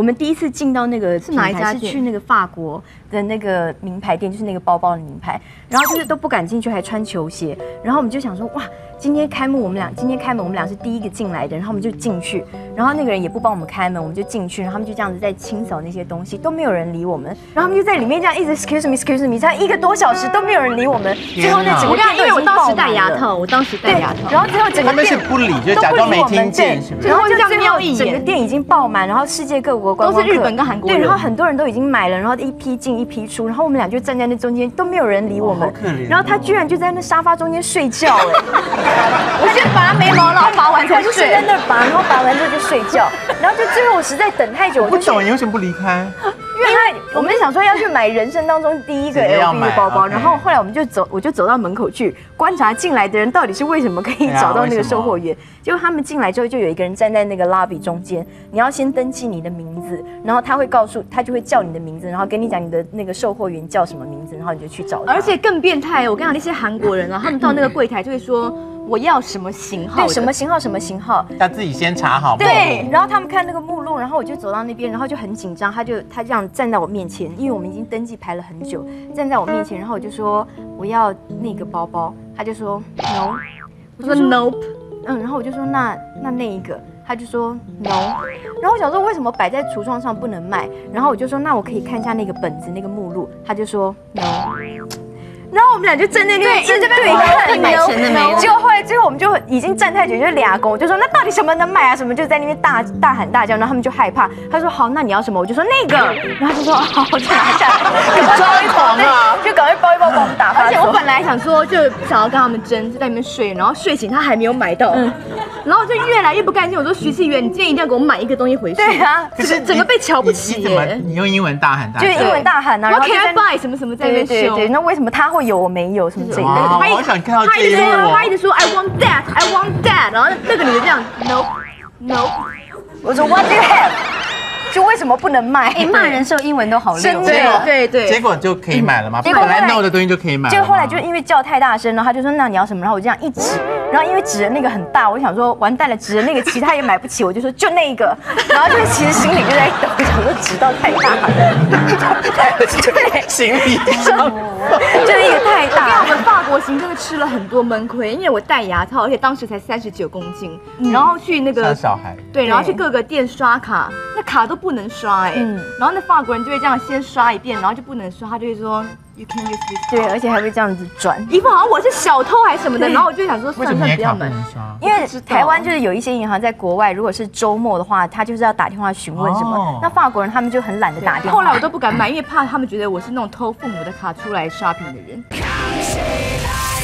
我们第一次进到那个是哪一家店？ 是去那个法国的那个名牌店，就是那个包包的名牌，然后就是都不敢进去，还穿球鞋，然后我们就想说哇。今天开门，我们俩是第一个进来的，然后我们就进去，然后那个人也不帮我们开门，我们就进去，然后他们就这样子在清扫那些东西，都没有人理我们，然后他们就在里面这样一直 excuse me，才1个多小时都没有人理我们，最后那整个店因为我当时戴牙套，然后最后整个店是不理，就假装没听见， 然后就最后整个店已经爆满，然后世界各国观光客都是日本跟韩国人， 对，然后很多人都已经买了，然后一批进一批出，然后我们俩就站在那中间，都没有人理我们，然后他居然就在那沙发中间睡觉， 我先拔眉毛，然后拔完才睡， 在那拔，然后拔完之后就睡觉，然后就最后我实在等太久， 不懂你为什么不离开？ 因为我们想说要去买人生当中第一个 LV 的包包，然后后来我就走到门口去观察进来的人到底是为什么可以找到那个售货员。结果他们进来之后，就有一个人站在那个 lobby 中间，你要先登记你的名字，然后他就会叫你的名字，然后跟你讲你的那个售货员叫什么名字，然后你就去找他。 而且更变态，我跟你讲那些韩国人啊，他们到那个柜台就会说。我要什么型号？ 对，什么型号， 要自己先查好。 对，然后他们看那个目录，然后我就走到那边，然后就很紧张，他这样站在我面前，因为我们已经登记排了很久，站在我面前，然后我就说我要那个包包，他就说 no， 我说 nope， 然后我就说那一个，他就说 no， 然后我想说为什么摆在橱窗上不能卖，然后我就说那我可以看一下那个本子那个目录，他就说 no。然后我们俩就站在那边对看， 买钱的没了。 结果后来最后我们就已经站太久，就俩公，我就说那到底什么能买啊？什么就在那边大喊大叫，然后他们就害怕。他说好，那你要什么？我就说那个，然后他就说好，我就拿下来， 抓狂啊！ 就赶快包一包把我们打发。 而且我本来想说就想要跟他们争，就在那边睡，然后睡醒他还没有买到，然后就越来越不甘心。我说徐启源，你今天一定要给我买一个东西回去。 对啊， 可是整个被瞧不起耶。 你用英文大喊大叫， 就英文大喊啊， 然后 can I buy 什么什么在那边凶。 对，那为什么他会有我没有什么之类的？ 我好想看到这一幕。 他一直说 I want that, I want that， 然后那个女的这样 no， 我说 What do you have？ 就为什么不能卖？ 骂人时候英文都好溜。 对， 结果就可以买了吗？本来 no 的东西就可以买。 结果后来就因为叫太大声，然后他就说那你要什么？然后我这样一指，然后因为指的那个很大，我想说完蛋了，指的那个其他也买不起，我就说就那一个，然后就其实心里就在抖，想说指到太大了， 对，行李箱就一个太大。 我们法国行真的吃了很多闷亏，因为我戴牙套，而且当时才39公斤，然后去那个像小孩， 对，然后去各个店刷卡，那卡都不能刷然后那法国人就会这样先刷一遍，然后就不能刷，他就会说 you can use this， 对，而且还会这样子转， 一副好像我是小偷还是什么的，然后我就想说算了不要买， 因为台湾就是有一些银行在国外，如果是周末的话，他就是要打电话询问什么，那法国人他们就很懒得打电话。 后来我都不敢买，因为怕他们觉得我是那种偷父母的卡出来 shopping 的人。